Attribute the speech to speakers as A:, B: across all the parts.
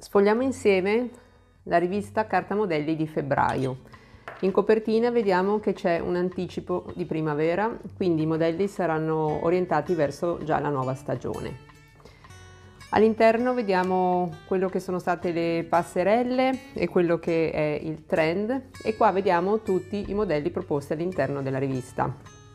A: Sfogliamo insieme la rivista Carta Modelli di febbraio. In copertina vediamo che c'è un anticipo di primavera, quindi i modelli saranno orientati verso già la nuova stagione. All'interno vediamo quello che sono state le passerelle e quello che è il trend, e qua vediamo tutti i modelli proposti all'interno della rivista.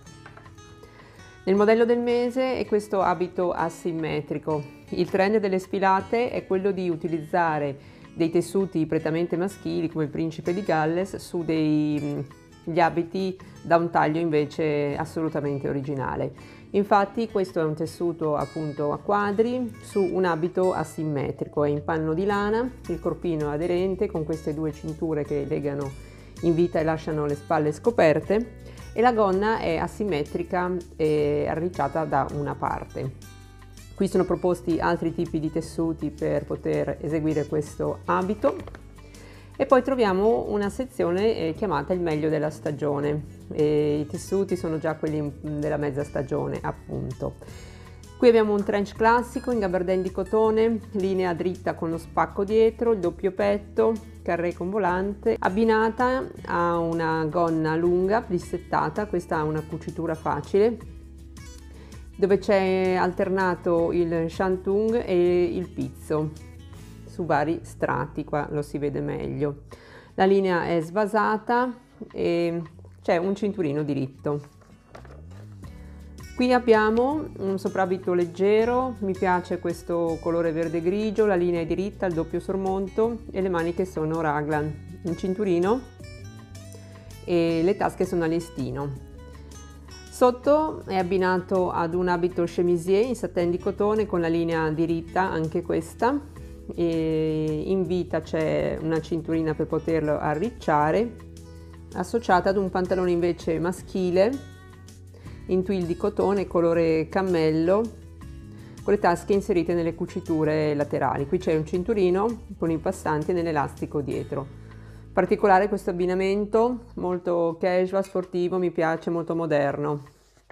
A: Nel modello del mese è questo abito asimmetrico. Il trend delle sfilate è quello di utilizzare dei tessuti prettamente maschili come il Principe di Galles su degli abiti da un taglio invece assolutamente originale. Infatti questo è un tessuto appunto a quadri su un abito asimmetrico, è in panno di lana, il corpino è aderente con queste due cinture che legano in vita e lasciano le spalle scoperte, e la gonna è asimmetrica e arricciata da una parte. Qui sono proposti altri tipi di tessuti per poter eseguire questo abito, e poi troviamo una sezione chiamata il meglio della stagione. I tessuti sono già quelli della mezza stagione, appunto. Qui abbiamo un trench classico in gabardine di cotone, linea dritta con lo spacco dietro, il doppio petto, carré con volante, abbinata a una gonna lunga plissettata. Questa ha una cucitura facile, dove c'è alternato il shantung e il pizzo su vari strati, qua lo si vede meglio. La linea è svasata e c'è un cinturino diritto. Qui abbiamo un soprabito leggero, mi piace questo colore verde grigio, la linea è diritta, il doppio sormonto e le maniche sono raglan, un cinturino e le tasche sono a listino. Sotto è abbinato ad un abito chemisier in satin di cotone con la linea diritta, anche questa, e in vita c'è una cinturina per poterlo arricciare, associata ad un pantalone invece maschile in twill di cotone colore cammello con le tasche inserite nelle cuciture laterali. Qui c'è un cinturino con i passanti nell'elastico dietro. Particolare questo abbinamento, molto casual, sportivo, mi piace, molto moderno.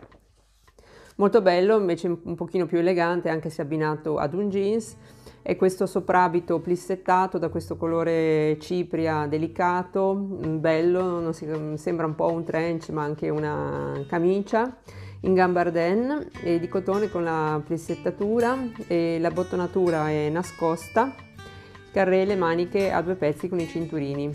A: Molto bello invece un pochino più elegante, anche se abbinato ad un jeans, è questo soprabito plissettato da questo colore cipria delicato, bello, non si, sembra un po' un trench ma anche una camicia in gambardine e di cotone con la plissettatura, e la bottonatura è nascosta, carré, le maniche a due pezzi con i cinturini.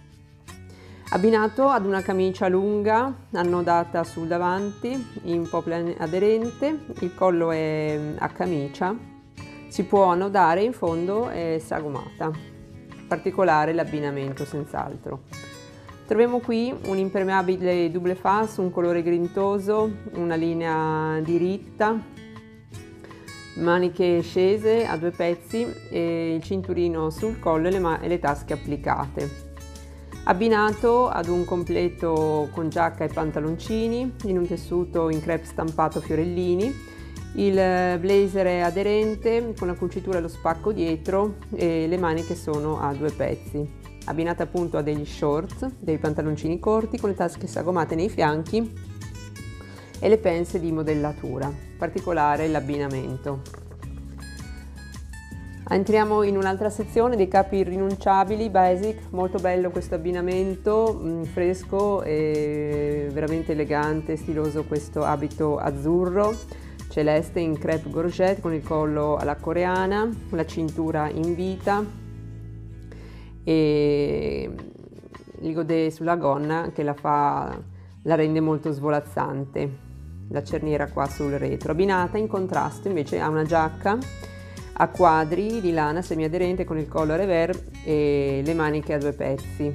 A: Abbinato ad una camicia lunga annodata sul davanti in poplin aderente, il collo è a camicia, si può annodare in fondo, è sagomata. Particolare l'abbinamento senz'altro. Troviamo qui un impermeabile double face, un colore grintoso, una linea diritta, maniche scese a due pezzi e il cinturino sul collo e le tasche applicate. Abbinato ad un completo con giacca e pantaloncini in un tessuto in crepe stampato fiorellini. Il blazer è aderente con la cucitura allo spacco dietro e le maniche sono a due pezzi. Abbinata appunto a degli shorts, dei pantaloncini corti con le tasche sagomate nei fianchi e le pense di modellatura. Particolare l'abbinamento. Entriamo in un'altra sezione dei capi irrinunciabili, basic, molto bello questo abbinamento, fresco e veramente elegante, stiloso questo abito azzurro, celeste in crepe gorgette con il collo alla coreana, la cintura in vita e il godè sulla gonna che la rende molto svolazzante, la cerniera qua sul retro. Abbinata in contrasto invece a una giacca a quadri di lana semiaderente con il collo a revers e le maniche a due pezzi.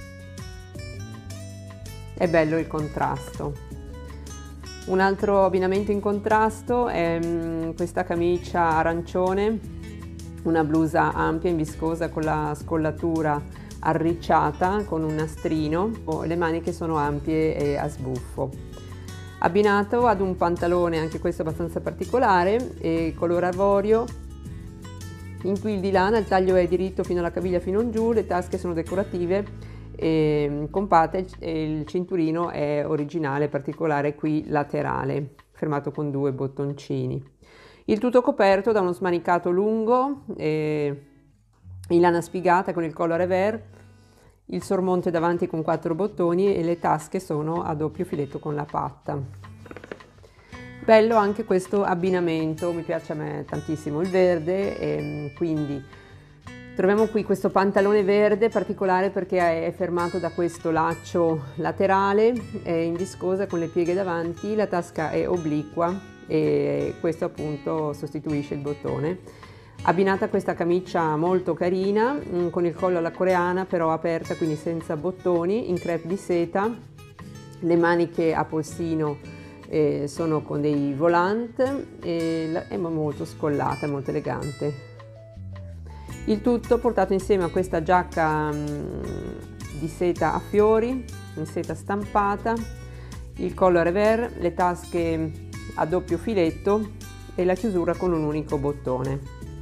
A: È bello il contrasto. Un altro abbinamento in contrasto è questa camicia arancione, una blusa ampia in viscosa con la scollatura arricciata con un nastrino, le maniche sono ampie e a sbuffo. Abbinato ad un pantalone, anche questo abbastanza particolare, color avorio, in twill di lana, il taglio è diritto fino alla caviglia fino in giù, le tasche sono decorative compate e il cinturino è originale, particolare qui laterale, fermato con due bottoncini. Il tutto coperto da uno smanicato lungo in lana spigata con il collo revers, il sormonte davanti con 4 bottoni e le tasche sono a doppio filetto con la patta. Bello anche questo abbinamento, mi piace a me tantissimo il verde, e quindi troviamo qui questo pantalone verde particolare perché è fermato da questo laccio laterale, è in viscosa con le pieghe davanti, la tasca è obliqua e questo appunto sostituisce il bottone. Abbinata a questa camicia molto carina, con il collo alla coreana però aperta, quindi senza bottoni, in crepe di seta, le maniche a polsino sono con dei volant e è molto scollata, molto elegante. Il tutto portato insieme a questa giacca di seta a fiori, in seta stampata, il collo a revers, le tasche a doppio filetto e la chiusura con un unico bottone.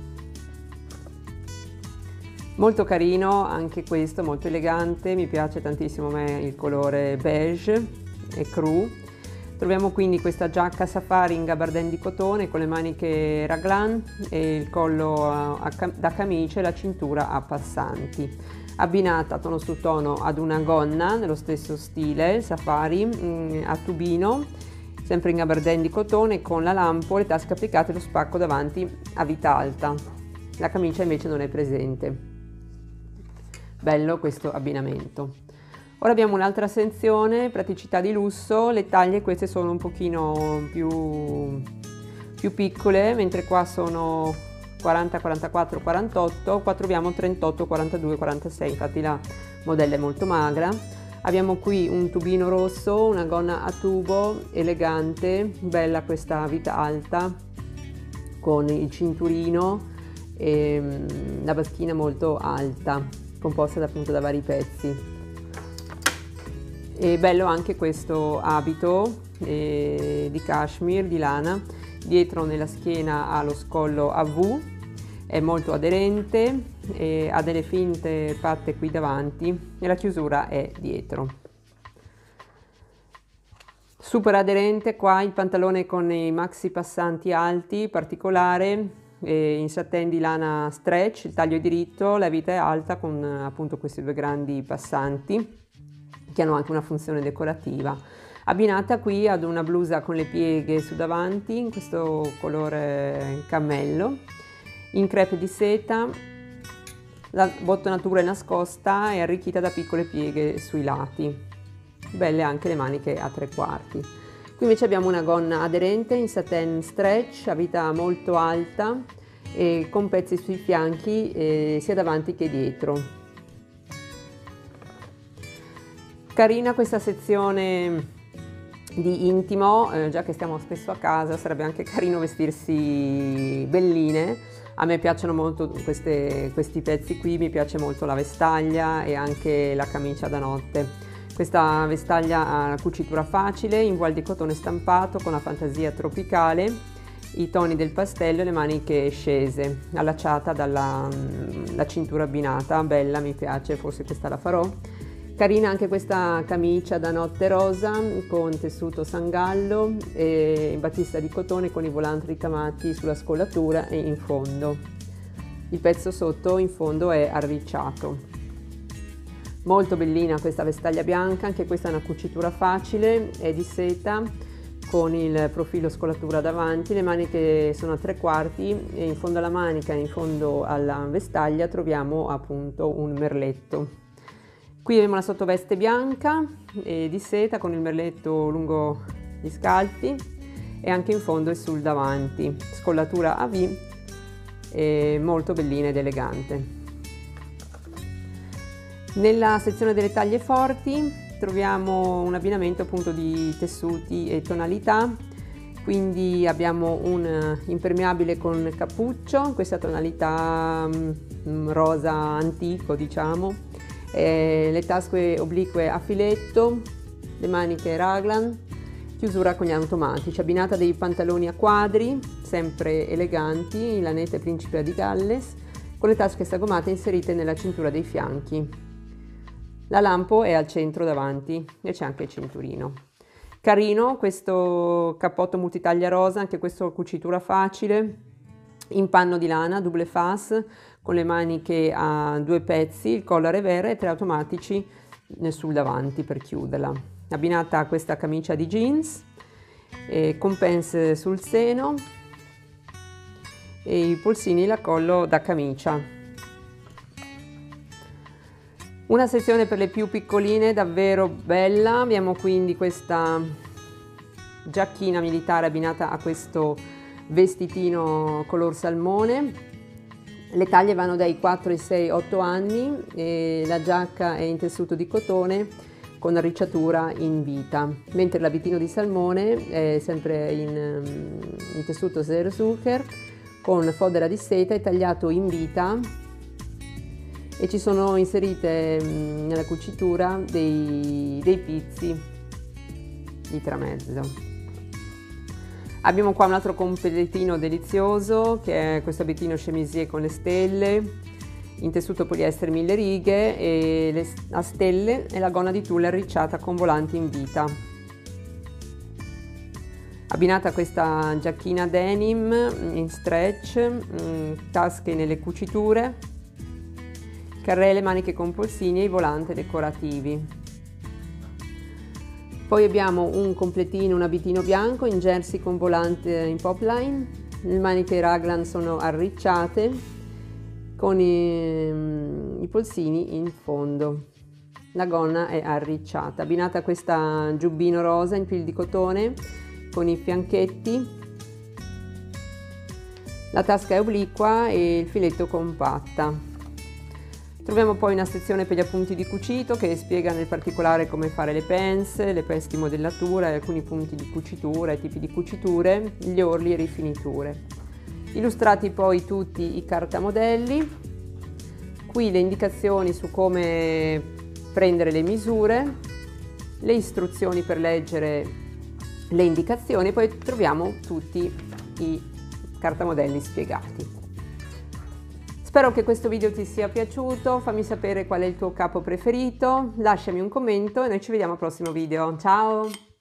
A: Molto carino anche questo, molto elegante, mi piace tantissimo a me il colore beige e cru. Troviamo quindi questa giacca safari in gabardine di cotone con le maniche raglan e il collo da camicia e la cintura a passanti. Abbinata tono su tono ad una gonna nello stesso stile, safari, a tubino, sempre in gabardine di cotone con la lampo, le tasche applicate e lo spacco davanti a vita alta. La camicia invece non è presente. Bello questo abbinamento. Ora abbiamo un'altra sezione, praticità di lusso, le taglie queste sono un pochino più piccole, mentre qua sono 40, 44, 48, qua troviamo 38, 42, 46, infatti la modella è molto magra. Abbiamo qui un tubino rosso, una gonna a tubo, elegante, bella questa vita alta, con il cinturino e la baschina molto alta, composta appunto da vari pezzi. E bello anche questo abito di cashmere, di lana, dietro nella schiena ha lo scollo a V, è molto aderente, e ha delle finte patte qui davanti e la chiusura è dietro. Super aderente qua il pantalone con i maxi passanti alti, particolare, in satin di lana stretch, il taglio è diritto, la vita è alta con appunto questi 2 grandi passanti che hanno anche una funzione decorativa, abbinata qui ad una blusa con le pieghe su davanti in questo colore cammello, in crepe di seta, la bottonatura è nascosta e arricchita da piccole pieghe sui lati, belle anche le maniche a 3/4. Qui invece abbiamo una gonna aderente in satin stretch a vita molto alta e con pezzi sui fianchi sia davanti che dietro. Carina questa sezione di intimo, già che stiamo spesso a casa sarebbe anche carino vestirsi belline. A me piacciono molto questi pezzi qui, mi piace molto la vestaglia e anche la camicia da notte. Questa vestaglia ha cucitura facile, in voile di cotone stampato con la fantasia tropicale, i toni del pastello e le maniche scese, allacciata dalla cintura abbinata, bella, mi piace, forse questa la farò. Carina anche questa camicia da notte rosa con tessuto sangallo e in battista di cotone con i volanti ricamati sulla scollatura e in fondo. Il pezzo sotto in fondo è arricciato. Molto bellina questa vestaglia bianca, anche questa è una cucitura facile, è di seta con il profilo scollatura davanti, le maniche sono a 3/4 e in fondo alla manica e in fondo alla vestaglia troviamo appunto un merletto. Qui abbiamo la sottoveste bianca di seta con il merletto lungo gli scalfi e anche in fondo e sul davanti, scollatura a V, molto bellina ed elegante. Nella sezione delle taglie forti troviamo un abbinamento appunto di tessuti e tonalità, quindi abbiamo un impermeabile con cappuccio, questa tonalità rosa antico diciamo, le tasche oblique a filetto, le maniche raglan, chiusura con gli automatici, abbinata dei pantaloni a quadri, sempre eleganti, in lanetta Principe di Galles, con le tasche sagomate inserite nella cintura dei fianchi. La lampo è al centro davanti e c'è anche il cinturino. Carino questo cappotto multitaglia rosa, anche questo cucitura facile, in panno di lana, double face, con le maniche a 2 pezzi, il collar revers e 3 automatici sul davanti per chiuderla. Abbinata a questa camicia di jeans, con pants sul seno e i polsini la collo da camicia. Una sezione per le più piccoline davvero bella. Abbiamo quindi questa giacchina militare abbinata a questo vestitino color salmone. Le taglie vanno dai 4 ai 6, 8 anni e la giacca è in tessuto di cotone con arricciatura in vita, mentre l'abitino di salmone è sempre in tessuto Zerezucker con fodera di seta e tagliato in vita, e ci sono inserite nella cucitura dei pizzi di tramezzo. Abbiamo qua un altro completino delizioso che è questo abitino chemisier con le stelle in tessuto poliestere 1000 righe e a stelle e la gonna di tulle arricciata con volanti in vita. Abbinata a questa giacchina denim in stretch, tasche nelle cuciture, carrelle, maniche con polsini e i volanti decorativi. Poi abbiamo un completino, un abitino bianco in jersey con volante in popline, le maniche raglan sono arricciate con i polsini in fondo, la gonna è arricciata, abbinata a questa giubbino rosa in fil di cotone con i fianchetti, la tasca è obliqua e il filetto compatta. Troviamo poi una sezione per gli appunti di cucito che spiega nel particolare come fare le pants di modellatura, alcuni punti di cucitura, i tipi di cuciture, gli orli e rifiniture. Illustrati poi tutti i cartamodelli, qui le indicazioni su come prendere le misure, le istruzioni per leggere le indicazioni e poi troviamo tutti i cartamodelli spiegati. Spero che questo video ti sia piaciuto, fammi sapere qual è il tuo capo preferito, lasciami un commento e noi ci vediamo al prossimo video. Ciao!